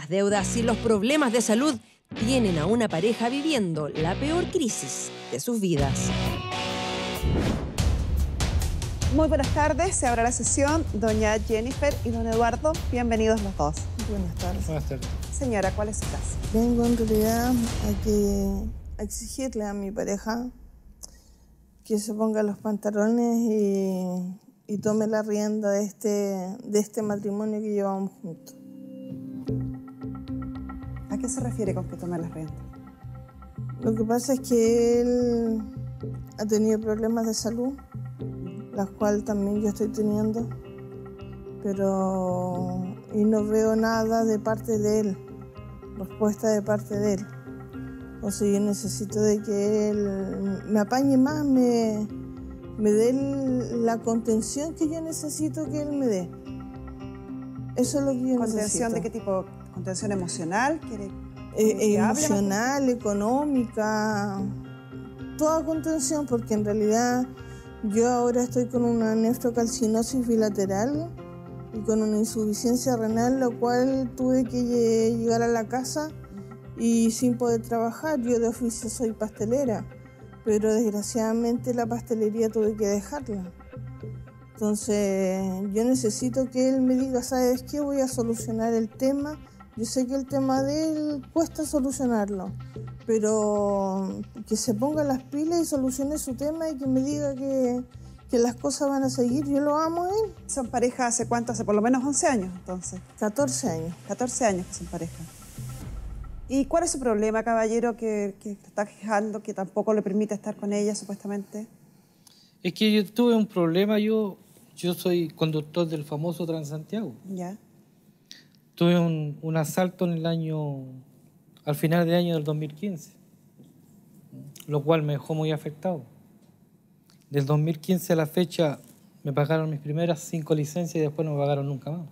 Las deudas y los problemas de salud tienen a una pareja viviendo la peor crisis de sus vidas. Muy buenas tardes, se abre la sesión. Doña Jennifer y don Eduardo, bienvenidos los dos. Buenas tardes. Buenas tardes. Señora, ¿cuál es su caso? Vengo en realidad a exigirle a mi pareja que se ponga los pantalones y tome la rienda de este matrimonio que llevamos juntos. ¿A qué se refiere con que tome las riendas? Lo que pasa es que él ha tenido problemas de salud, las cuales también yo estoy teniendo, y no veo nada de parte de él, respuesta de parte de él. O sea, yo necesito de que él me apañe más, me dé la contención que yo necesito que él me dé. Eso es lo que yo necesito. ¿Contención de qué tipo? ¿Contención emocional? ¿Quiere emocional, económica, toda contención, porque en realidad yo ahora estoy con una nefrocalcinosis bilateral y con una insuficiencia renal, lo cual tuve que llegar a la casa y sin poder trabajar. Yo de oficio soy pastelera, pero desgraciadamente la pastelería tuve que dejarla. Entonces yo necesito que él me diga, ¿sabes qué? Voy a solucionar el tema. Yo sé que el tema de él cuesta solucionarlo, pero que se ponga las pilas y solucione su tema y que me diga que las cosas van a seguir. Yo lo amo a él. ¿Son pareja hace cuánto? Hace por lo menos 11 años, entonces. 14 años. 14 años que son pareja. ¿Y cuál es su problema, caballero, que te está quejando, que tampoco le permite estar con ella, supuestamente? Es que yo tuve un problema, yo soy conductor del famoso Transantiago. Ya. Tuve un asalto al final del año del 2015, lo cual me dejó muy afectado. Del 2015 a la fecha me pagaron mis primeras 5 licencias y después no me pagaron nunca más.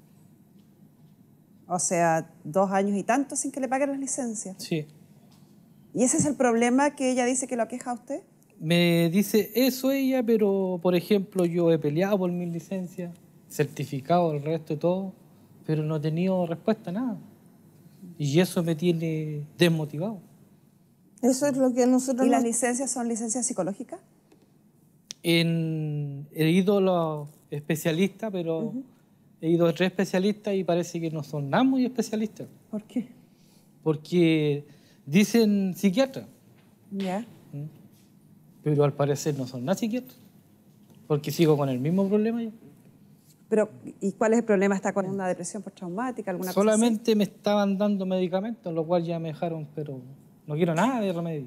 O sea, 2 años y tanto sin que le paguen las licencias. Sí. ¿Y ese es el problema que ella dice que lo aqueja a usted? Me dice eso ella, pero por ejemplo yo he peleado por mis licencias, certificado el resto y todo, pero no he tenido respuesta a nada. Y eso me tiene desmotivado. Eso es lo que nosotros... ¿Y las licencias son licencias psicológicas? He ido a los especialistas, pero he ido a 3 especialistas y parece que no son nada muy especialistas. ¿Por qué? Porque dicen psiquiatra. Ya. Pero al parecer no son nada psiquiatras. Porque sigo con el mismo problema yo. Pero, ¿y cuál es el problema? ¿Está con una depresión postraumática, alguna cosa así? Solamente me estaban dando medicamentos, lo cual ya me dejaron, pero no quiero nada de remedio.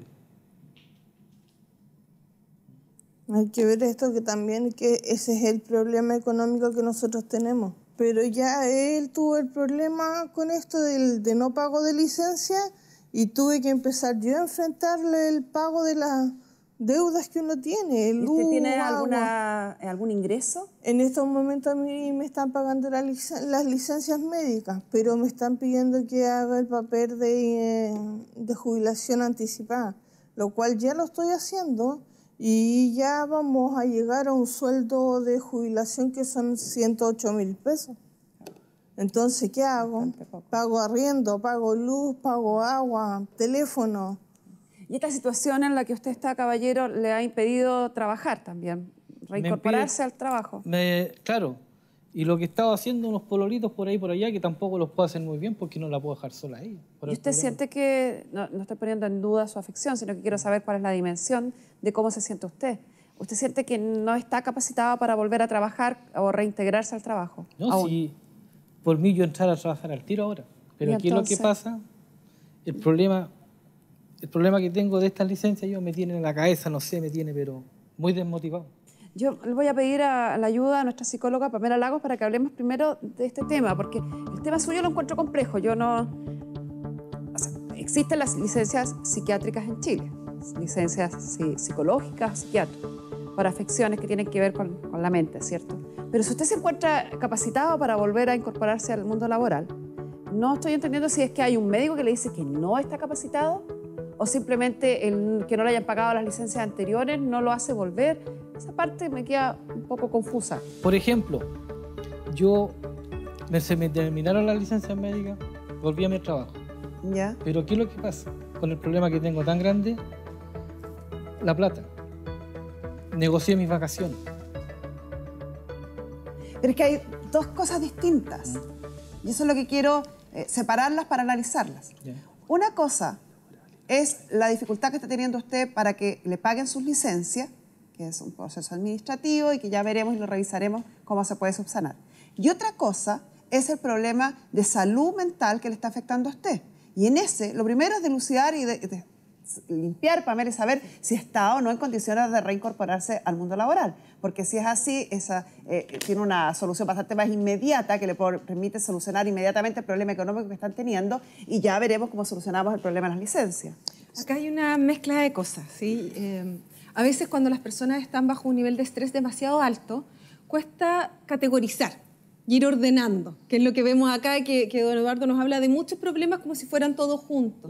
Hay que ver esto, que también que ese es el problema económico que nosotros tenemos. Pero ya él tuvo el problema con esto de no pago de licencia y tuve que empezar yo a enfrentarle el pago de las deudas que uno tiene. ¿Y usted tiene algún ingreso? En estos momentos a mí me están pagando las licencias médicas, pero me están pidiendo que haga el papel de jubilación anticipada, lo cual ya lo estoy haciendo. Y ya vamos a llegar a un sueldo de jubilación que son 108.000 pesos. Entonces, ¿qué hago? Pago arriendo, pago luz, pago agua, teléfono. ¿Y esta situación en la que usted está, caballero, le ha impedido trabajar también? ¿Reincorporarse al trabajo? Claro. Y lo que estaba haciendo, unos pololitos por ahí por allá, que tampoco los puedo hacer muy bien porque no la puedo dejar sola ahí. ¿Y usted siente que, no estoy poniendo en duda su afección, sino que quiero saber cuál es la dimensión de cómo se siente usted? ¿Usted siente que no está capacitado para volver a trabajar o reintegrarse al trabajo? No, si por mí yo entrar a trabajar al tiro ahora. Pero aquí lo que pasa, el problema que tengo de estas licencias, me tiene en la cabeza, no sé, me tiene pero muy desmotivado. Yo le voy a pedir la ayuda a nuestra psicóloga Pamela Lagos para que hablemos primero de este tema, porque el tema suyo lo encuentro complejo. Existen las licencias psiquiátricas en Chile, licencias psicológicas, psiquiátricas, para afecciones que tienen que ver con la mente, ¿cierto? Pero si usted se encuentra capacitado para volver a incorporarse al mundo laboral, no estoy entendiendo si es que hay un médico que le dice que no está capacitado o simplemente el que no le hayan pagado las licencias anteriores no lo hace volver. Esa parte me queda un poco confusa. Por ejemplo, se me terminaron las licencias médicas volví a mi trabajo. ¿Ya? Pero ¿qué es lo que pasa? Con el problema que tengo tan grande, la plata. Negocié mis vacaciones. Pero es que hay dos cosas distintas. Y eso es lo que quiero separarlas para analizarlas. Ya. Una cosa es la dificultad que está teniendo usted para que le paguen sus licencias, que es un proceso administrativo y que ya veremos y lo revisaremos cómo se puede subsanar. Y otra cosa es el problema de salud mental que le está afectando a usted. Y en ese, lo primero es dilucidar y de limpiar, Pamela, y saber si está o no en condiciones de reincorporarse al mundo laboral. Porque si es así, tiene una solución bastante más inmediata que le permite solucionar inmediatamente el problema económico que están teniendo y ya veremos cómo solucionamos el problema de las licencias. Acá hay una mezcla de cosas, ¿sí? A veces cuando las personas están bajo un nivel de estrés demasiado alto, cuesta categorizar y ir ordenando, que es lo que vemos acá, que don Eduardo nos habla de muchos problemas como si fueran todos juntos.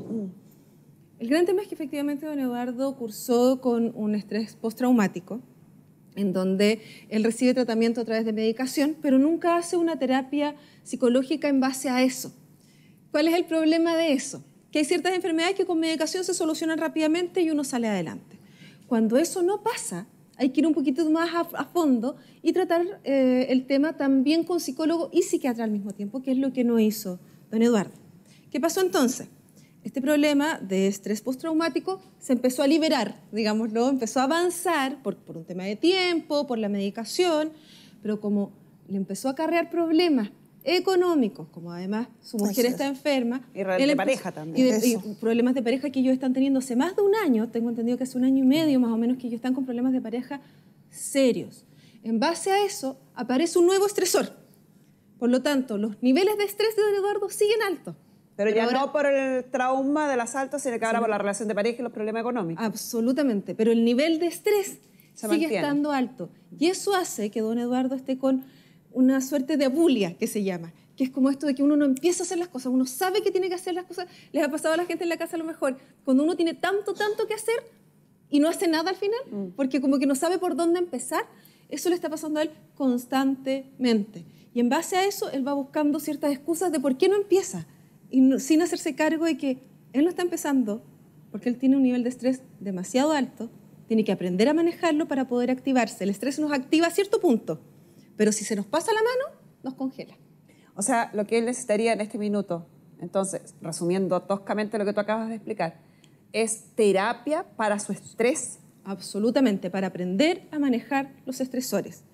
El gran tema es que efectivamente don Eduardo cursó con un estrés postraumático, en donde él recibe tratamiento a través de medicación, pero nunca hace una terapia psicológica en base a eso. ¿Cuál es el problema de eso? Que hay ciertas enfermedades que con medicación se solucionan rápidamente y uno sale adelante. Cuando eso no pasa, hay que ir un poquito más a fondo y tratar el tema también con psicólogo y psiquiatra al mismo tiempo, que es lo que no hizo don Eduardo. ¿Qué pasó entonces? Este problema de estrés postraumático se empezó a liberar, digámoslo, empezó a avanzar por un tema de tiempo, por la medicación, pero como le empezó a acarrear problemas económicos, como además su mujer está enferma. Y de pareja también. Y problemas de pareja que ellos están teniendo hace más de un año, tengo entendido que hace 1 año y medio más o menos que ellos están con problemas de pareja serios. En base a eso aparece un nuevo estresor. Por lo tanto, los niveles de estrés de don Eduardo siguen altos. Pero ya ahora, no por el trauma del asalto, sino que ahora por la relación de pareja y los problemas económicos. Absolutamente, pero el nivel de estrés Se sigue mantiene. estando alto. Y eso hace que don Eduardo esté con una suerte de abulia, que se llama, que es como esto de que uno no empieza a hacer las cosas, uno sabe que tiene que hacer las cosas. Les ha pasado a la gente en la casa a lo mejor, cuando uno tiene tanto que hacer y no hace nada al final, porque como que no sabe por dónde empezar, eso le está pasando a él constantemente. Y en base a eso, él va buscando ciertas excusas de por qué no empieza, y sin hacerse cargo de que él no está empezando porque él tiene un nivel de estrés demasiado alto, tiene que aprender a manejarlo para poder activarse. El estrés nos activa a cierto punto, pero si se nos pasa la mano, nos congela. O sea, lo que él necesitaría en este minuto, entonces, resumiendo toscamente lo que tú acabas de explicar, es terapia para su estrés. Absolutamente, para aprender a manejar los estresores.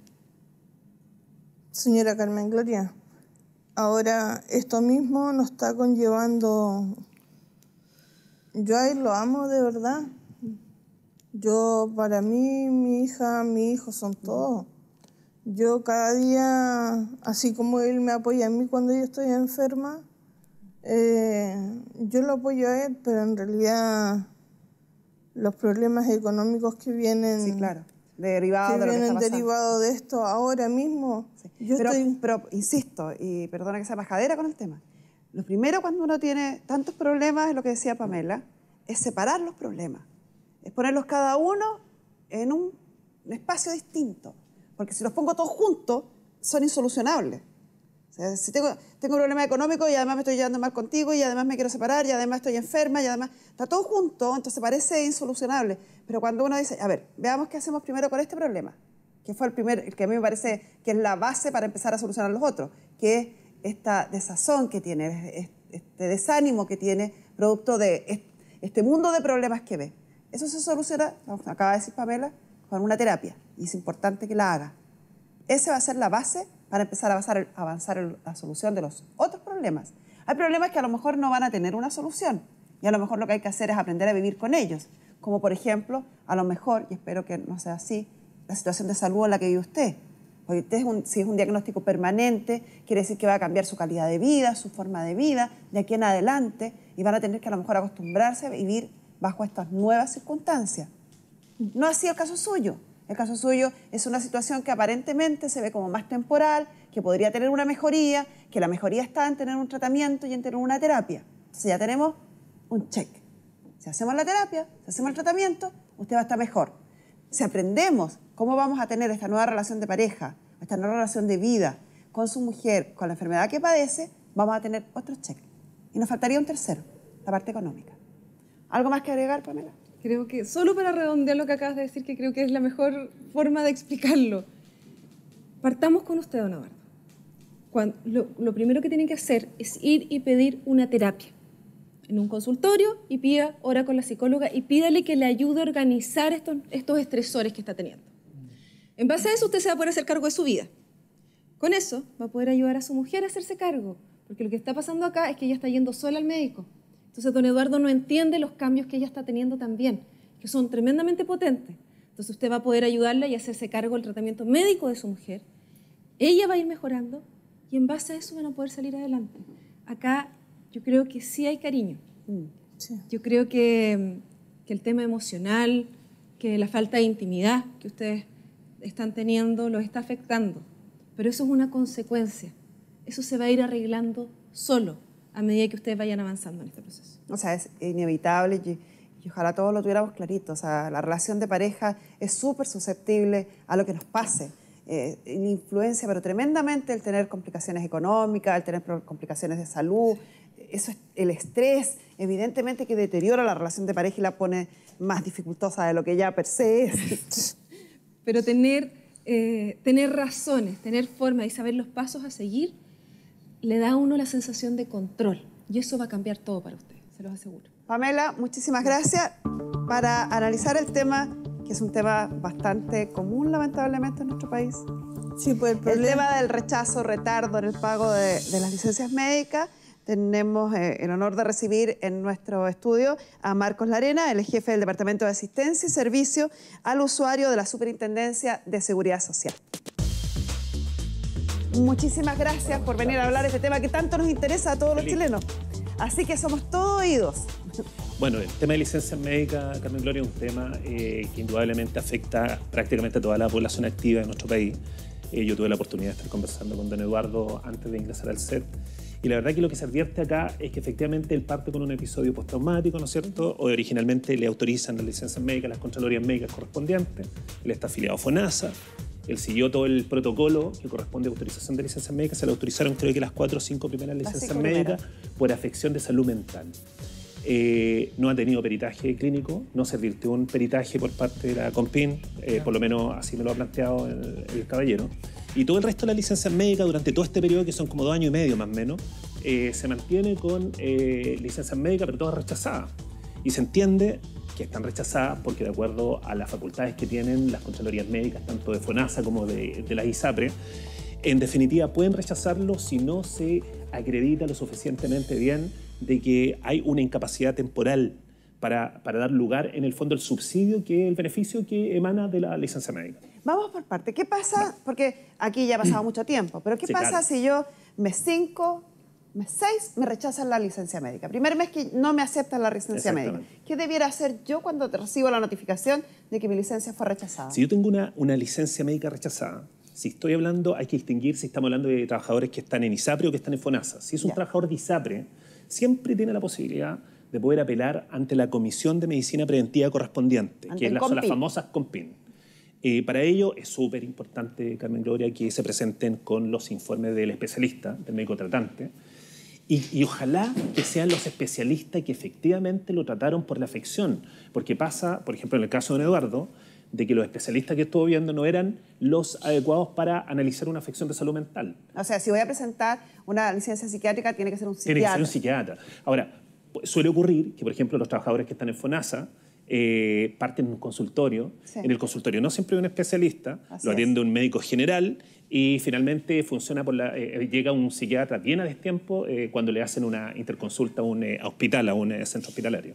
Señora Carmen Gloria, ahora esto mismo nos está conllevando... Yo a él lo amo de verdad. Yo, para mí, mi hija, mi hijo son todos. Yo cada día, así como él me apoya a mí cuando yo estoy enferma, yo lo apoyo a él, pero en realidad los problemas económicos que vienen, Sí, claro, derivado de lo que está pasando. derivados de esto ahora mismo, Sí. yo Pero insisto, y perdona que sea majadera con el tema, lo primero cuando uno tiene tantos problemas, es lo que decía Pamela, es separar los problemas, es ponerlos cada uno en un espacio distinto, porque si los pongo todos juntos, son insolucionables. O sea, si tengo un problema económico y además me estoy llevando mal contigo y además me quiero separar y además estoy enferma y además está todo junto, entonces parece insolucionable. Pero cuando uno dice, a ver, veamos qué hacemos primero con este problema, que fue el que a mí me parece que es la base para empezar a solucionar los otros, que es esta desazón que tiene, este desánimo que tiene, producto de este mundo de problemas que ve. Eso se soluciona, como acaba de decir Pamela, con una terapia, y es importante que la haga. Esa va a ser la base para empezar a avanzar en la solución de los otros problemas. Hay problemas que a lo mejor no van a tener una solución, y a lo mejor lo que hay que hacer es aprender a vivir con ellos, como por ejemplo, a lo mejor, y espero que no sea así, la situación de salud en la que vive usted. Porque si es un diagnóstico permanente, quiere decir que va a cambiar su calidad de vida, su forma de vida, de aquí en adelante, y van a tener que a lo mejor acostumbrarse a vivir bajo estas nuevas circunstancias. No ha sido el caso suyo. El caso suyo es una situación que aparentemente se ve como más temporal, que podría tener una mejoría, que la mejoría está en tener un tratamiento y en tener una terapia. Entonces ya tenemos un check. Si hacemos la terapia, si hacemos el tratamiento, usted va a estar mejor. Si aprendemos cómo vamos a tener esta nueva relación de pareja, esta nueva relación de vida con su mujer, con la enfermedad que padece, vamos a tener otro check. Y nos faltaría un tercero, la parte económica. ¿Algo más que agregar, Pamela? Creo que, solo para redondear lo que acabas de decir, que creo que es la mejor forma de explicarlo. Partamos con usted, don Eduardo. Lo primero que tienen que hacer es ir y pedir una terapia en un consultorio y pida hora con la psicóloga y pídale que le ayude a organizar estos estresores que está teniendo. En base a eso, usted se va a poder hacer cargo de su vida. Con eso, va a poder ayudar a su mujer a hacerse cargo, porque lo que está pasando acá es que ella está yendo sola al médico. Entonces, don Eduardo no entiende los cambios que ella está teniendo también, que son tremendamente potentes. Entonces, usted va a poder ayudarla y hacerse cargo del tratamiento médico de su mujer. Ella va a ir mejorando y en base a eso van a poder salir adelante. Acá yo creo que sí hay cariño. Sí. Yo creo que el tema emocional, que la falta de intimidad que ustedes están teniendo los está afectando. Pero eso es una consecuencia. Eso se va a ir arreglando solo a medida que ustedes vayan avanzando en este proceso. O sea, es inevitable y ojalá todos lo tuviéramos clarito. O sea, la relación de pareja es súper susceptible a lo que nos pase. Influencia, pero tremendamente el tener complicaciones económicas, el tener complicaciones de salud. Eso es el estrés, evidentemente que deteriora la relación de pareja y la pone más dificultosa de lo que ya per se es. Pero tener razones, tener forma y saber los pasos a seguir, le da a uno la sensación de control. Y eso va a cambiar todo para usted, se los aseguro. Pamela, muchísimas gracias. Para analizar el tema, que es un tema bastante común, lamentablemente, en nuestro país. Sí, pues El tema del rechazo, retardo en el pago de las licencias médicas. Tenemos el honor de recibir en nuestro estudio a Marcos Larena, el jefe del Departamento de Asistencia y Servicio al Usuario de la Superintendencia de Seguridad Social. Muchísimas gracias por venir a hablar de este tema que tanto nos interesa a todos los chilenos. Así que somos todos oídos. Bueno, el tema de licencias médicas, Carmen Gloria, es un tema que indudablemente afecta prácticamente a toda la población activa de nuestro país. Yo tuve la oportunidad de estar conversando con don Eduardo antes de ingresar al set. Y la verdad que lo que se advierte acá es que efectivamente él parte con un episodio postraumático, ¿no es cierto? O originalmente le autorizan las licencias médicas, las contralorías médicas correspondientes. Él está afiliado a FONASA. Él siguió todo el protocolo que corresponde a autorización de licencias médicas. Se le autorizaron creo que las 4 o 5 primeras licencias médicas por afección de salud mental. No ha tenido peritaje clínico, no se advirtió un peritaje por parte de la COMPIN, por lo menos así me lo ha planteado el caballero. Y todo el resto de las licencias médicas durante todo este periodo, que son como 2 años y medio más o menos, se mantiene con licencias médicas, pero todas rechazadas. Y se entiende que están rechazadas porque de acuerdo a las facultades que tienen las contralorías médicas, tanto de FONASA como de la ISAPRE, en definitiva pueden rechazarlo si no se acredita lo suficientemente bien de que hay una incapacidad temporal para dar lugar, en el fondo, el subsidio, que es el beneficio que emana de la licencia médica. Vamos por parte. ¿Qué pasa? Porque aquí ya ha pasado mucho tiempo, pero ¿qué Sí, pasa claro. si yo mes 5, mes 6 me rechazan la licencia médica? Primer mes que no me aceptan la licencia médica. Exactamente. ¿Qué debiera hacer yo cuando recibo la notificación de que mi licencia fue rechazada? Si yo tengo una licencia médica rechazada, si estoy hablando, hay que distinguir si estamos hablando de trabajadores que están en ISAPRE o que están en FONASA. Si es un Ya. trabajador de ISAPRE, siempre tiene la posibilidad de poder apelar ante la Comisión de Medicina Preventiva correspondiente, Ante que el son las COMPIN. famosas COMPIN. Para ello es súper importante, Carmen Gloria, que se presenten con los informes del especialista, del médico tratante, y ojalá que sean los especialistas que efectivamente lo trataron por la afección, porque pasa, por ejemplo, en el caso de don Eduardo, de que los especialistas que estuvo viendo no eran los adecuados para analizar una afección de salud mental. O sea, si voy a presentar una licencia psiquiátrica, tiene que ser un Tiene que psiquiatra. ser un psiquiatra. Ahora, suele ocurrir que, por ejemplo, los trabajadores que están en FONASA parten en un consultorio. Sí. En el consultorio no siempre hay un especialista, Así lo es. atiende un médico general y finalmente funciona llega un psiquiatra bien a destiempo cuando le hacen una interconsulta a un hospital, a un centro hospitalario.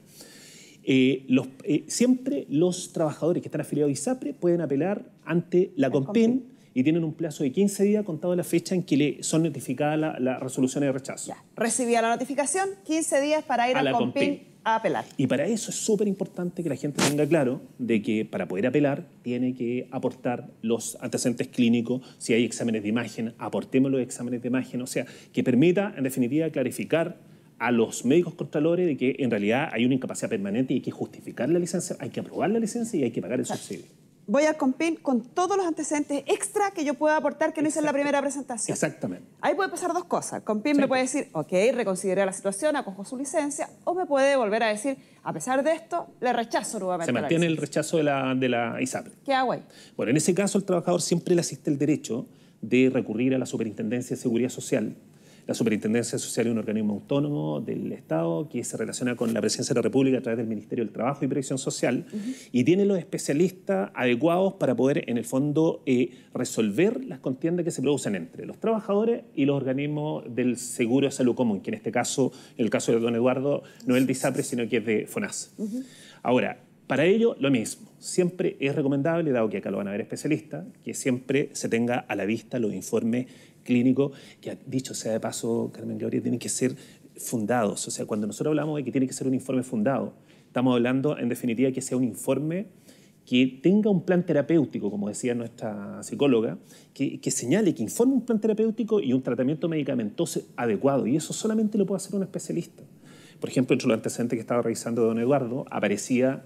Siempre los trabajadores que están afiliados a ISAPRE pueden apelar ante la COMPIN y tienen un plazo de 15 días contado la fecha en que le son notificadas las resoluciones de rechazo. Ya. Recibía la notificación, 15 días para ir A al la COMPIN COMPIN. a apelar. Y para eso es súper importante que la gente tenga claro de que para poder apelar tiene que aportar los antecedentes clínicos, si hay exámenes de imagen, aportemos los exámenes de imagen, o sea, que permita, en definitiva, clarificar a los médicos contralores de que en realidad hay una incapacidad permanente y hay que justificar la licencia, hay que aprobar la licencia y hay que pagar el subsidio. voy al COMPIN con todos los antecedentes extra que yo pueda aportar que no hice en la primera presentación. Exactamente. Ahí puede pasar dos cosas. El COMPIN me puede decir, ok, reconsideré la situación, acojo su licencia, o me puede volver a decir, a pesar de esto, le rechazo nuevamente. Se mantiene el rechazo de la ISAPRE. ¿Qué hago ahí? Bueno, en ese caso, el trabajador siempre le asiste el derecho de recurrir a la Superintendencia de Seguridad Social. La Superintendencia Social es un organismo autónomo del Estado que se relaciona con la Presidencia de la República a través del Ministerio del Trabajo y Previsión Social y tiene los especialistas adecuados para poder, en el fondo, resolver las contiendas que se producen entre los trabajadores y los organismos del Seguro de Salud Común, que en este caso, en el caso de don Eduardo, no es el de ISAPRE, sino que es de FONASA. Ahora, para ello, lo mismo. Siempre es recomendable, dado que acá lo van a ver especialistas, que siempre se tenga a la vista los informes clínicos, que dicho sea de paso, Carmen Gloria, tienen que ser fundados. O sea, cuando nosotros hablamos de que tiene que ser un informe fundado, estamos hablando, en definitiva, que sea un informe que tenga un plan terapéutico, como decía nuestra psicóloga, que señale, que informe un plan terapéutico y un tratamiento medicamentoso adecuado. Y eso solamente lo puede hacer un especialista. Por ejemplo, entre los antecedentes que estaba revisando don Eduardo, aparecía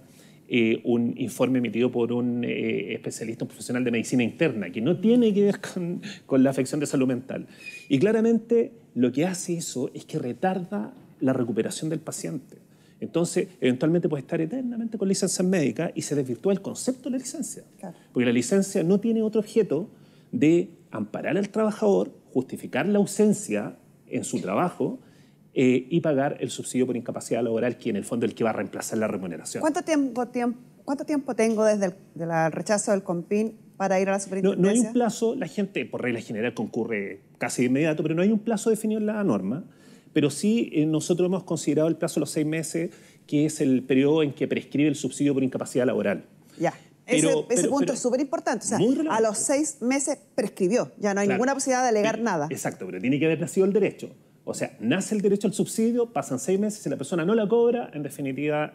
un informe emitido por un especialista, un profesional de medicina interna, que no tiene que ver con la afección de salud mental. Y claramente lo que hace eso es que retarda la recuperación del paciente. Entonces, eventualmente puede estar eternamente con licencia médica y se desvirtúa el concepto de la licencia. Claro. Porque la licencia no tiene otro objeto de amparar al trabajador, justificar la ausencia en su trabajo y pagar el subsidio por incapacidad laboral, que en el fondo es el que va a reemplazar la remuneración. ¿Cuánto tiempo tengo desde el rechazo del COMPIN para ir a la superintendencia? No hay un plazo. La gente, por regla general, concurre casi de inmediato, pero no hay un plazo definido en la norma. Pero sí, nosotros hemos considerado el plazo de los 6 meses, que es el periodo en que prescribe el subsidio por incapacidad laboral. Ya. Ese punto es súper importante. O sea, a los 6 meses prescribió. Ya no hay ninguna posibilidad de alegar nada. Exacto, pero tiene que haber nacido el derecho. O sea, nace el derecho al subsidio, pasan 6 meses, si la persona no la cobra, en definitiva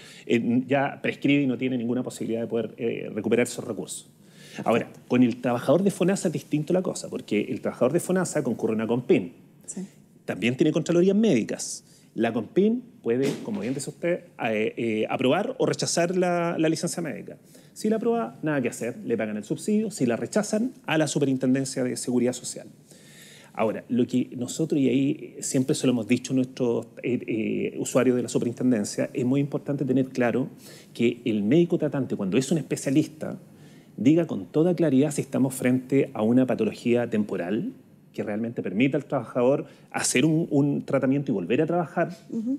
ya prescribe y no tiene ninguna posibilidad de poder recuperar esos recursos. Ahora, con el trabajador de FONASA es distinto la cosa, porque el trabajador de FONASA concurre a una COMPIN. Sí. También tiene contralorías médicas. La COMPIN puede, como bien dice usted, aprobar o rechazar la licencia médica. Si la aprueba, nada que hacer, le pagan el subsidio. Si la rechazan, a la Superintendencia de Seguridad Social. Ahora, lo que nosotros, y ahí siempre se lo hemos dicho a nuestros usuarios de la superintendencia, es muy importante tener claro que el médico tratante, cuando es un especialista, diga con toda claridad si estamos frente a una patología temporal que realmente permita al trabajador hacer un tratamiento y volver a trabajar,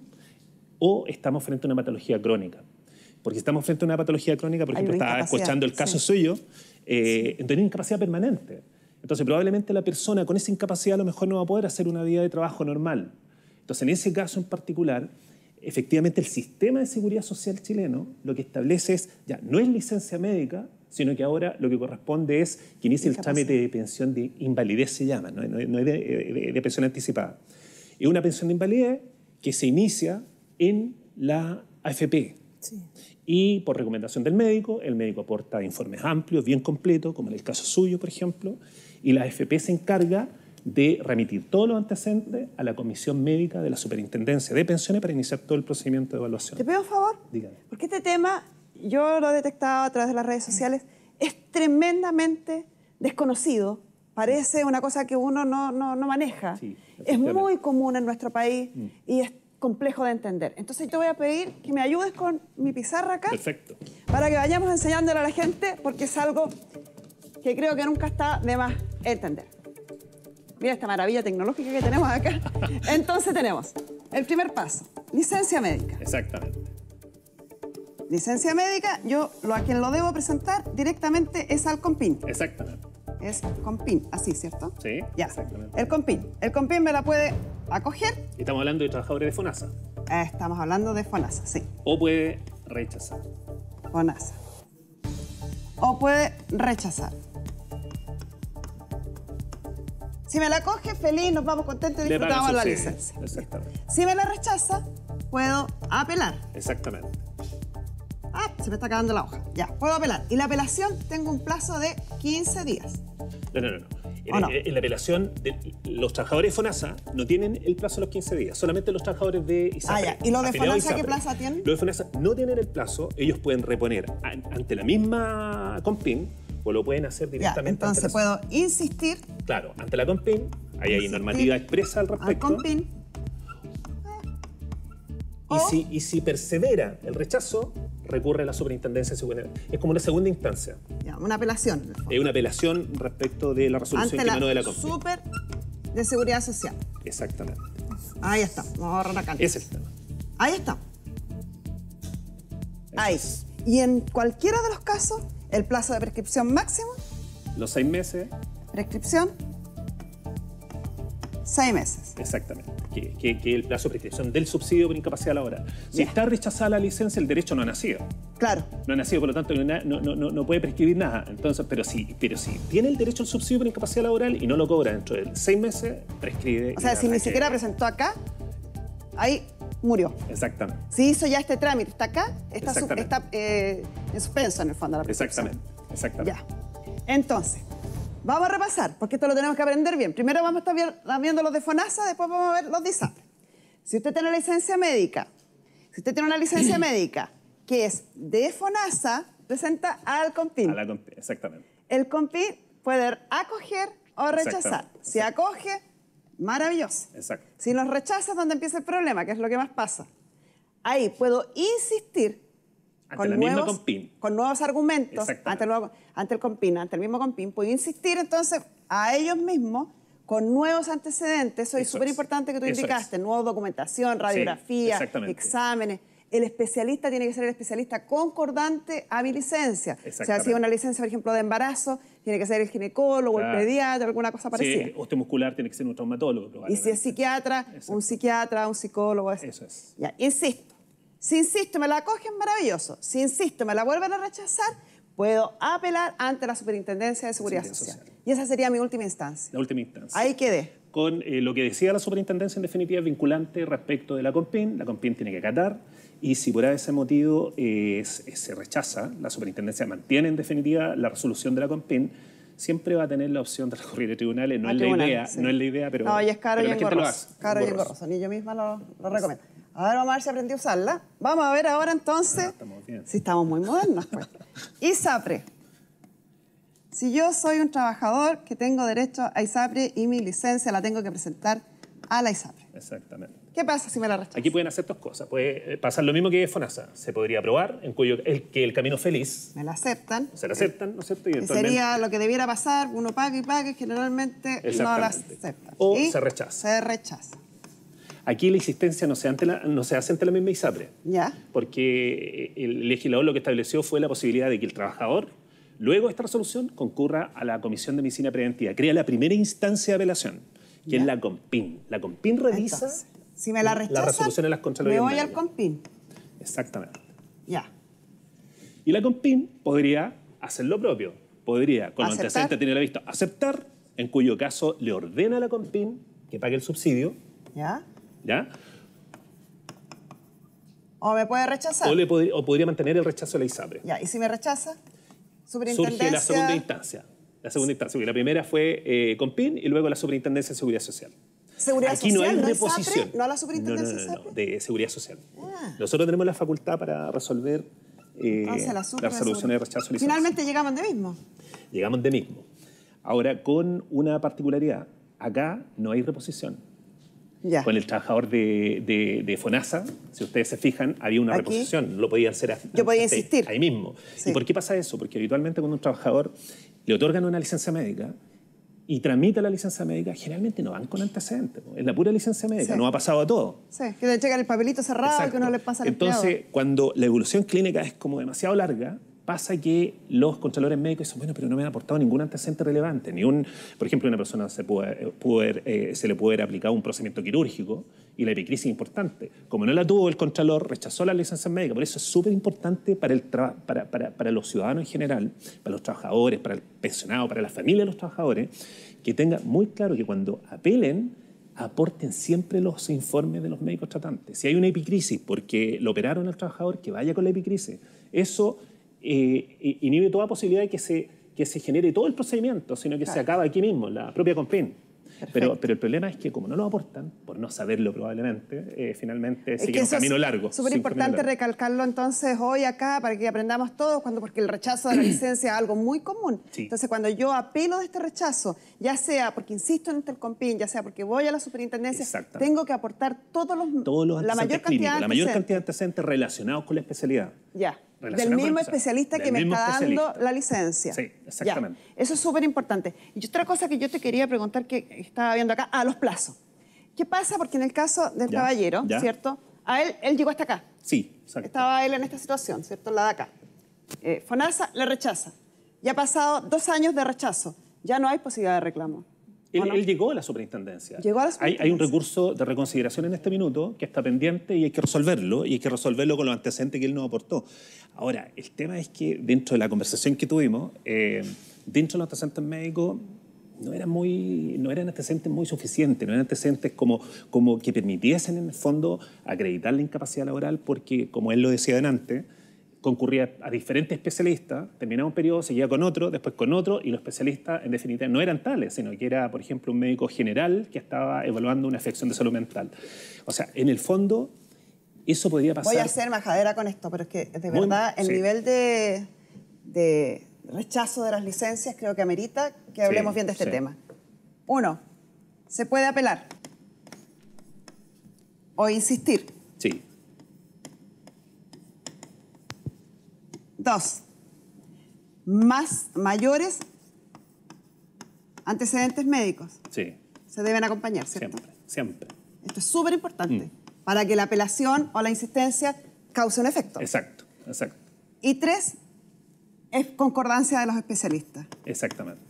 o estamos frente a una patología crónica. Porque si estamos frente a una patología crónica, por ejemplo, estaba escuchando el caso suyo, entonces hay incapacidad permanente. Entonces, probablemente la persona con esa incapacidad a lo mejor no va a poder hacer una vida de trabajo normal. Entonces, en ese caso en particular, efectivamente el sistema de seguridad social chileno lo que establece es, ya no es licencia médica, sino que ahora lo que corresponde es que inicie el trámite de pensión de invalidez, se llama, no es de pensión anticipada. Es una pensión de invalidez que se inicia en la AFP. Sí. Y por recomendación del médico, el médico aporta informes amplios, bien completos, como en el caso suyo, por ejemplo, y la AFP se encarga de remitir todos los antecedentes a la Comisión Médica de la Superintendencia de Pensiones para iniciar todo el procedimiento de evaluación. ¿Te pido un favor? Dígame. Porque este tema, yo lo he detectado a través de las redes sociales, es tremendamente desconocido. Parece una cosa que uno no maneja. Sí, es muy común en nuestro país y es complejo de entender. Entonces te voy a pedir que me ayudes con mi pizarra acá. Perfecto. Para que vayamos enseñándole a la gente, porque es algo que creo que nunca está de más entender. Mira esta maravilla tecnológica que tenemos acá. Entonces tenemos el primer paso, licencia médica. Exactamente. Licencia médica, yo a quien lo debo presentar directamente es al COMPIN. Exactamente. Es COMPIN, así, ¿cierto? Sí, ya. Exactamente. El COMPIN. El COMPIN me la puede acoger. Estamos hablando de trabajadores de FONASA. Estamos hablando de FONASA, sí. O puede rechazar. FONASA. O puede rechazar. Si me la acoge, feliz, nos vamos contentos y disfrutamos la licencia. Exactamente. Si me la rechaza, puedo apelar. Exactamente. Se me está acabando la hoja. Ya, puedo apelar. Y la apelación tengo un plazo de 15 días. No. ¿O no? En la apelación, los trabajadores de FONASA no tienen el plazo de los 15 días, solamente los trabajadores de ISAPRE. Ya. ¿Y los de afiliados a FONASA qué ISAPRE. plazo tienen? Los de FONASA no tienen el plazo, ellos pueden reponer ante la misma COMPIN o lo pueden hacer Ya, directamente entonces ante puedo insistir Claro, ante la COMPIN, ahí hay normativa expresa al al respecto. COMPIN. Y si persevera el rechazo, recurre a la superintendencia de seguridad. Es como una segunda instancia. Ya, una apelación. en el fondo. Es una apelación respecto de la resolución Ante que emanó de la la COMPIN. super de seguridad social. Exactamente. Ahí está. Vamos a ahorrar acá. Ese es el tema. Ahí está. Eso Ahí. es. Y en cualquiera de los casos, el plazo de prescripción máximo, Los 6 meses, prescripción, 6 meses. exactamente. Que el plazo de prescripción del subsidio por incapacidad laboral. Si está rechazada la licencia, el derecho no ha nacido. Claro. No ha nacido, por lo tanto, no puede prescribir nada. Entonces, pero si tiene el derecho al subsidio por incapacidad laboral y no lo cobra dentro de 6 meses, prescribe. O sea, si ni siquiera presentó acá, ahí murió. Exactamente. Si hizo ya este trámite, está acá, está Exactamente. en suspenso en el fondo la prescripción. Exactamente. Ya. Entonces, vamos a repasar, porque esto lo tenemos que aprender bien. Primero vamos a estar viendo los de FONASA, después vamos a ver los de ISAPRE. Si usted tiene licencia médica, que es de FONASA, presenta al COMPIN. A la COMPIN, exactamente. El COMPIN puede acoger o rechazar. Exactamente. Si acoge, maravilloso. Exacto. Si los rechaza es donde empieza el problema, que es lo que más pasa. Ahí puedo insistir Ante la misma COMPIN. con nuevos argumentos Exactamente. ante el COMPIN, ante el mismo COMPIN. Puedo insistir entonces a ellos mismos con nuevos antecedentes. Eso es súper importante que tú Eso indicaste. Nueva documentación, radiografía, exactamente. exámenes. El especialista tiene que ser el especialista concordante a mi licencia. O sea, si Exactamente. es una licencia, por ejemplo, de embarazo, tiene que ser el ginecólogo, Claro. el pediatra, alguna cosa parecida. Si es osteomuscular, tiene que ser un traumatólogo. Y si probablemente. es psiquiatra, Exacto. un psiquiatra, un psicólogo. Eso es. Ya, insisto. Si insisto, me la acogen, maravilloso. Si insisto, me la vuelven a rechazar, puedo apelar ante la Superintendencia de Seguridad Social. Y esa sería mi última instancia. La última instancia. Ahí quedé. Con lo que decía la superintendencia, en definitiva, es vinculante respecto de la COMPIN. La COMPIN tiene que acatar y si por ese motivo se rechaza, la superintendencia mantiene en definitiva la resolución de la COMPIN, siempre va a tener la opción de recurrir a tribunales. No, A es, tribunales, no es la idea, pero, No, y es caro y pero la gente lo engorroso. hace. Caro y engorroso. Ni yo misma lo recomiendo. A ver, vamos a ver si aprendí a usarla. Vamos a ver ahora entonces Estamos bien. si estamos muy modernos. Pues. ISAPRE. Si yo soy un trabajador que tengo derecho a ISAPRE y mi licencia la tengo que presentar a la ISAPRE. Exactamente. ¿Qué pasa si me la rechazan? Aquí pueden hacer dos cosas. Puede pasar lo mismo que FONASA. Se podría aprobar, en cuyo que el camino feliz Me la aceptan. se la aceptan, ¿no es cierto? Y Que eventualmente- sería lo que debiera pasar, uno paga y paga, y generalmente no la Exactamente. aceptan. O Y se rechaza. Se rechaza. Aquí la insistencia no se hace ante la misma ISAPRE. ¿Ya? Porque el legislador lo que estableció fue la posibilidad de que el trabajador, luego de esta resolución, concurra a la Comisión de Medicina Preventiva. Crea la primera instancia de apelación, que es la COMPIN. La COMPIN revisa Entonces, si me la rechazan, resolución de las me Contralorías voy al médicas. COMPIN. Exactamente. Ya. Y la COMPIN podría hacer lo propio. Podría, con los Aceptar. antecedentes tener la vista, aceptar, en cuyo caso le ordena a la COMPIN que pague el subsidio, ¿Ya? ¿ya? O me puede rechazar. O podría mantener el rechazo de la ISAPRE. Ya. ¿Y si me rechaza? Surge Superintendencia. la segunda instancia. La segunda instancia, porque la primera fue COMPIN y luego la Superintendencia de Seguridad Social. Seguridad Aquí Social, no hay ISAPRE, reposición. no a la Superintendencia No, ISAPRE. de Seguridad Social. Ah. Nosotros tenemos la facultad para resolver Entonces, las Supre- resoluciones de rechazo de licencia. Finalmente llegamos de mismo. Llegamos de mismo. Ahora, con una particularidad. Acá no hay reposición. Ya. Con el trabajador de FONASA, si ustedes se fijan, había una Aquí. reposición. Lo podía hacer Yo podía insistir. ahí mismo. Sí. ¿Y por qué pasa eso? Porque habitualmente cuando un trabajador le otorgan una licencia médica y tramita la licencia médica, generalmente no van con antecedentes. Es la pura licencia médica, Sí. no ha pasado a todo. Sí, que te checan el papelito cerrado Exacto. que no le pasa al Entonces, empleado. cuando la evolución clínica es como demasiado larga, pasa que los contralores médicos dicen, bueno, pero no me han aportado ningún antecedente relevante. Por ejemplo, a una persona se le puede haber aplicado un procedimiento quirúrgico y la epicrisis es importante. Como no la tuvo el contralor, rechazó la licencia médica. Por eso es súper importante para los ciudadanos en general, para los trabajadores, para el pensionado, para la familia de los trabajadores, que tenga muy claro que cuando apelen, aporten siempre los informes de los médicos tratantes. Si hay una epicrisis porque lo operaron al trabajador, que vaya con la epicrisis. Eso inhibe toda posibilidad de que que se genere todo el procedimiento, sino que se acaba aquí mismo, en la propia CONFIN. Pero el problema es que como no lo aportan, por no saberlo probablemente, finalmente sigue un camino largo. Es súper importante recalcarlo entonces hoy acá para que aprendamos todos, porque el rechazo de la licencia es algo muy común. Sí. Entonces cuando yo apelo de este rechazo, ya sea porque insisto en el CONFIN, ya sea porque voy a la superintendencia, tengo que aportar la mayor cantidad de antecedentes relacionados con la especialidad. Ya. Del mismo especialista que me está dando la licencia. Sí, exactamente. Ya. Eso es súper importante. Y otra cosa que yo te quería preguntar que estaba viendo acá, los plazos. ¿Qué pasa? Porque en el caso del caballero, ¿cierto? A él llegó hasta acá. Sí, exacto. Estaba él en esta situación, ¿cierto? La de acá. FONASA le rechaza. Ya ha pasado 2 años de rechazo. Ya no hay posibilidad de reclamo. Él llegó a la superintendencia. Llegó a la superintendencia. Hay un recurso de reconsideración en este minuto que está pendiente y hay que resolverlo, y hay que resolverlo con los antecedentes que él nos aportó. Ahora, el tema es que dentro de la conversación que tuvimos, dentro de los antecedentes médicos, no eran antecedentes muy suficientes, no eran antecedentes como que permitiesen en el fondo acreditar la incapacidad laboral, porque, como él lo decía antes, concurría a diferentes especialistas, terminaba un periodo, seguía con otro, después con otro, y los especialistas, en definitiva, no eran tales, sino que era, por ejemplo, un médico general que estaba evaluando una afección de salud mental. O sea, en el fondo, eso podría pasar... Voy a ser majadera con esto, pero es que, de verdad, el nivel de rechazo de las licencias creo que amerita que hablemos bien de este tema. 1, ¿se puede apelar o insistir? Sí. 2, mayores antecedentes médicos. Sí. Se deben acompañar, ¿cierto? Siempre. Esto es súper importante para que la apelación o la insistencia cause un efecto. Exacto. Y 3, es concordancia de los especialistas. Exactamente.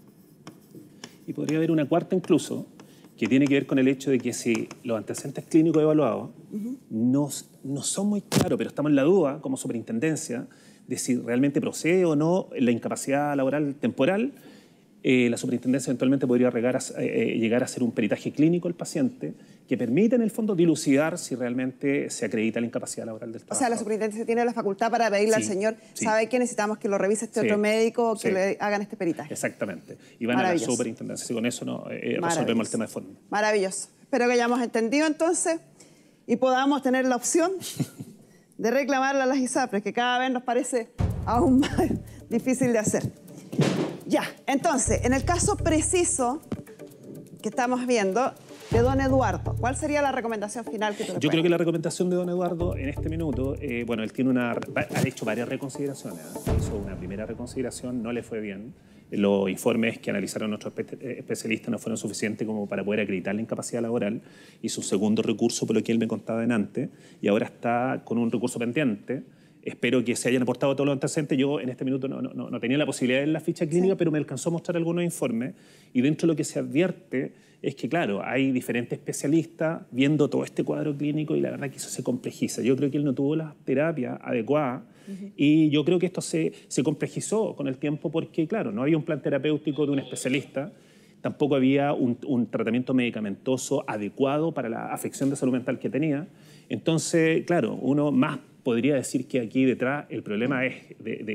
Y podría haber una cuarta incluso, que tiene que ver con el hecho de que si los antecedentes clínicos evaluados no son muy claros, pero estamos en la duda como superintendencia de si realmente procede o no la incapacidad laboral temporal, la superintendencia eventualmente podría llegar a hacer un peritaje clínico al paciente que permita en el fondo dilucidar si realmente se acredita la incapacidad laboral del trabajador. O sea, la superintendencia tiene la facultad para pedirle al señor, ¿sabe qué? Necesitamos que lo revise este otro médico o que le hagan este peritaje. Exactamente. Y van a la superintendencia. Y con eso resolvemos el tema de forma. Maravilloso. Espero que hayamos entendido entonces y podamos tener la opción de reclamarle a las ISAPRES, que cada vez nos parece aún más difícil de hacer. Ya, entonces, en el caso preciso que estamos viendo de don Eduardo, ¿cuál sería la recomendación final que tú le Yo creo que la recomendación de don Eduardo en este minuto, bueno, él tiene ha hecho varias reconsideraciones. Hizo una primera reconsideración, no le fue bien. Los informes que analizaron nuestros especialistas no fueron suficientes como para poder acreditar la incapacidad laboral. Hizo un segundo recurso, por lo que él me contaba antes, y ahora está con un recurso pendiente. Espero que se hayan aportado todos los antecedentes. Yo en este minuto no tenía la posibilidad de ver la ficha clínica, pero me alcanzó a mostrar algunos informes. Y dentro de lo que se advierte es que, claro, hay diferentes especialistas viendo todo este cuadro clínico y la verdad que eso se complejiza. Yo creo que él no tuvo la terapia adecuada y yo creo que esto se complejizó con el tiempo porque, claro, no había un plan terapéutico de un especialista, tampoco había un tratamiento medicamentoso adecuado para la afección de salud mental que tenía. Entonces, claro, uno más podría decir que aquí detrás el problema es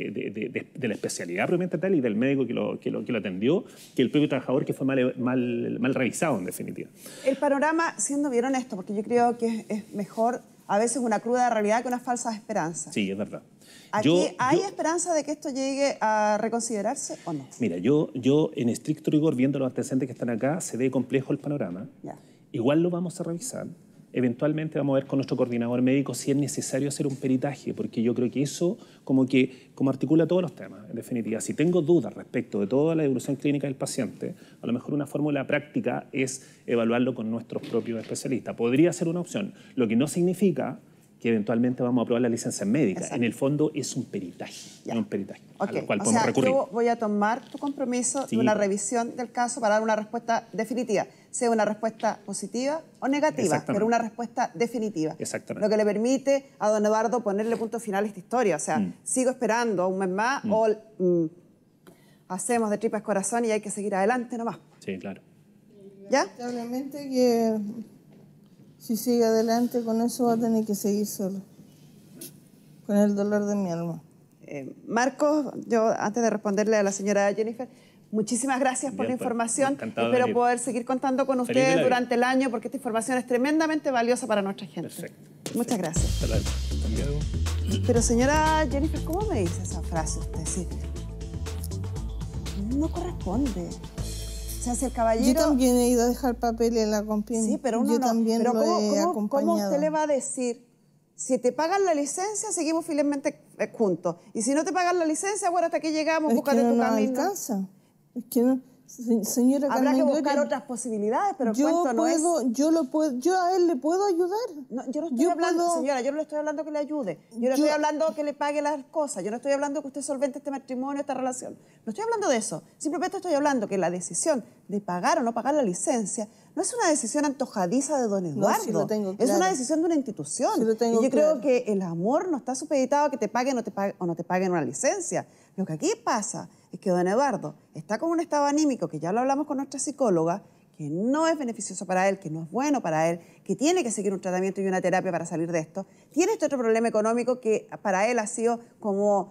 de la especialidad propiamente tal y del médico que lo atendió, que el propio trabajador que fue mal revisado, en definitiva. El panorama, siendo bien honesto, porque yo creo que es mejor a veces una cruda realidad que una falsa esperanza. Sí, es verdad. ¿Aquí hay esperanza de que esto llegue a reconsiderarse o no? Mira, yo en estricto rigor, viendo los antecedentes que están acá, se ve complejo el panorama. Ya. Igual lo vamos a revisar. Eventualmente vamos a ver con nuestro coordinador médico si es necesario hacer un peritaje, porque yo creo que eso como articula todos los temas, en definitiva. Si tengo dudas respecto de toda la evolución clínica del paciente, a lo mejor una fórmula práctica es evaluarlo con nuestros propios especialistas. Podría ser una opción, lo que no significa que eventualmente vamos a aprobar la licencia médica. Exacto. En el fondo es un peritaje, un peritaje al cual o podemos sea, recurrir. yo voy a tomar tu compromiso de una revisión del caso para dar una respuesta definitiva, sea una respuesta positiva o negativa, pero una respuesta definitiva. Exactamente. Lo que le permite a don Eduardo ponerle punto final a esta historia. O sea, sigo esperando un mes más o hacemos de tripas corazón y hay que seguir adelante nomás. Sí, claro. ¿Ya? Lamentablemente que si sigue adelante con eso va a tener que seguir solo, con el dolor de mi alma. Marcos, yo antes de responderle a la señora Jennifer, muchísimas gracias por la información. Espero poder seguir contando con ustedes durante el año porque esta información es tremendamente valiosa para nuestra gente. Perfecto. Muchas gracias. Hasta luego. Pero señora Jennifer, ¿cómo me dice esa frase usted? Sí. No corresponde. O sea, si el caballero... Yo también he ido a dejar papel en la Compin. Sí, pero uno yo también pero lo he acompañado. ¿cómo usted le va a decir? Si te pagan la licencia, seguimos fielmente juntos. Y si no te pagan la licencia, bueno, hasta aquí llegamos, búscate tu camino. Es que no alcanza. Es que no... Señora Habrá Carmen que buscar Gloria, otras posibilidades, pero el cuento no es... Yo a él le puedo ayudar. No, yo no estoy hablando, señora, yo no le estoy hablando que le ayude. Yo no estoy hablando que le pague las cosas. Yo no estoy hablando que usted solvente este matrimonio, esta relación. No estoy hablando de eso. Simplemente estoy hablando que la decisión de pagar o no pagar la licencia no es una decisión antojadiza de don Eduardo. No, sí lo tengo claro. Es una decisión de una institución. Sí lo tengo y yo claro. creo que el amor no está supeditado a que te paguen o no te paguen una licencia. Lo que aquí pasa es que don Eduardo está con un estado anímico, que ya lo hablamos con nuestra psicóloga, que no es beneficioso para él, que no es bueno para él, que tiene que seguir un tratamiento y una terapia para salir de esto. Tiene este otro problema económico que para él ha sido como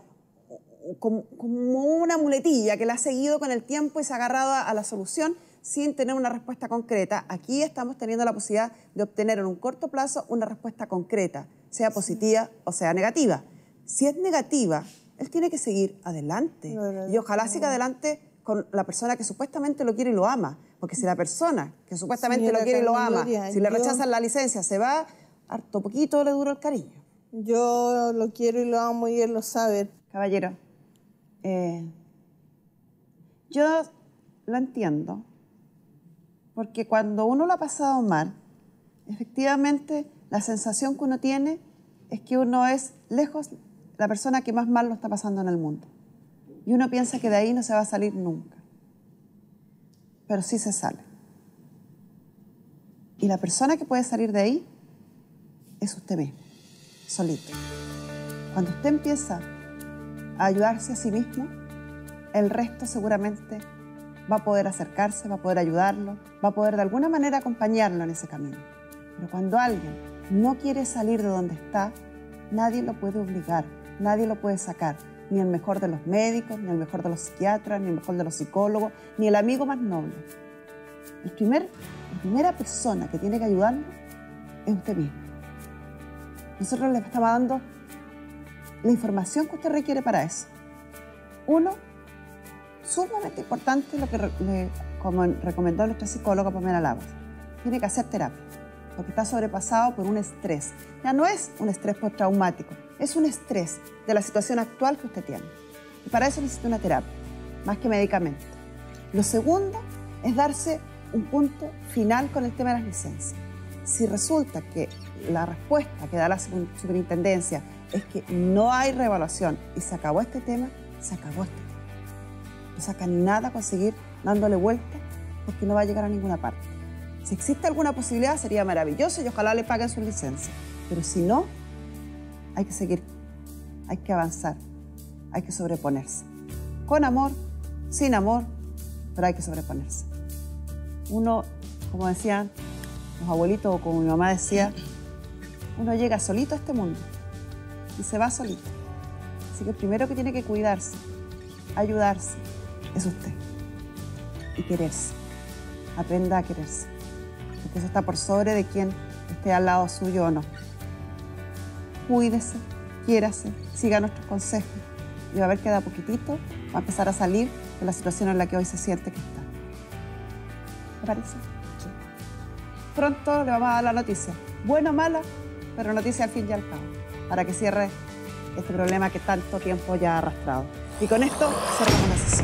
una muletilla que le ha seguido con el tiempo y se ha agarrado a la solución sin tener una respuesta concreta. Aquí estamos teniendo la posibilidad de obtener en un corto plazo una respuesta concreta, sea positiva o sea negativa. Si es negativa, él tiene que seguir adelante. Y ojalá siga adelante con la persona que supuestamente lo quiere y lo ama. Porque si la persona que supuestamente lo quiere y lo ama, si le rechazan la licencia, se va, harto poquito le dura el cariño. Yo lo quiero y lo amo y él lo sabe. Caballero, yo lo entiendo. Porque cuando uno lo ha pasado mal, efectivamente la sensación que uno tiene es que uno es lejos la persona que más mal lo está pasando en el mundo. Y uno piensa que de ahí no se va a salir nunca. Pero sí se sale. Y la persona que puede salir de ahí es usted mismo, solito. Cuando usted empieza a ayudarse a sí mismo, el resto seguramente va a poder acercarse, va a poder ayudarlo, va a poder de alguna manera acompañarlo en ese camino. Pero cuando alguien no quiere salir de donde está, nadie lo puede obligar. Nadie lo puede sacar, ni el mejor de los médicos, ni el mejor de los psiquiatras, ni el mejor de los psicólogos, ni el amigo más noble. La primera persona que tiene que ayudarlo es usted mismo. Nosotros le estamos dando la información que usted requiere para eso. Uno, sumamente importante, lo que como recomendó nuestra psicóloga Pamela Lagos, tiene que hacer terapia, porque está sobrepasado por un estrés. Ya no es un estrés postraumático, es un estrés de la situación actual que usted tiene. Y para eso necesita una terapia, más que medicamento. Lo segundo es darse un punto final con el tema de las licencias. Si resulta que la respuesta que da la superintendencia es que no hay reevaluación y se acabó este tema, se acabó este tema. No saca nada con seguir dándole vuelta porque no va a llegar a ninguna parte. Si existe alguna posibilidad sería maravilloso y ojalá le paguen su licencia. Pero si no, hay que seguir, hay que avanzar, hay que sobreponerse. Con amor, sin amor, pero hay que sobreponerse. Uno, como decían los abuelitos o como mi mamá decía, uno llega solito a este mundo y se va solito. Así que el primero que tiene que cuidarse, ayudarse, es usted. Y quererse. Aprenda a quererse. Porque eso está por sobre de quien esté al lado suyo o no. Cuídese, quiérase, siga nuestros consejos y va a ver que de a poquitito va a empezar a salir de la situación en la que hoy se siente que está. ¿Te parece? Sí. Pronto le vamos a dar la noticia. Buena o mala, pero noticia al fin y al cabo. Para que cierre este problema que tanto tiempo ya ha arrastrado. Y con esto cerramos la sesión.